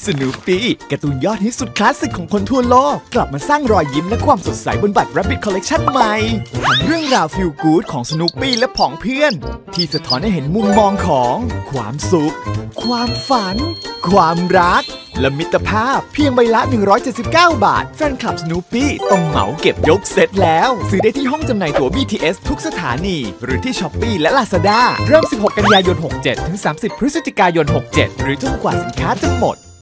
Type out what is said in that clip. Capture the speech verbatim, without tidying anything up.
สนูปี้การ์ตูนยอดฮิตสุดคลาสสิกของคนทั่วโลกกลับมาสร้างรอยยิ้มและความสดใสบนบัตร Rabbit Collection ใหม่ทั้งเรื่องราวฟีลกู๊ดของสนูปี้และผองเพื่อนที่สะท้อนให้เห็นมุมมองของความสุขความฝันความรักและมิตรภาพเพียงใบละหนึ่งร้อยเจ็ดสิบเก้าบาทแฟนคลับสนูปี้ต้องเหมาเก็บยกเซตแล้วซื้อได้ที่ห้องจำหน่ายตั๋ว บี ที เอส ทุกสถานีหรือที่ ช้อปปี้ และ ลาซาด้า เริ่มสิบหกกันยายนหกเจ็ดถึงสามสิบพฤศจิกายนหกเจ็ดหรือจนกว่าสินค้าจะหมด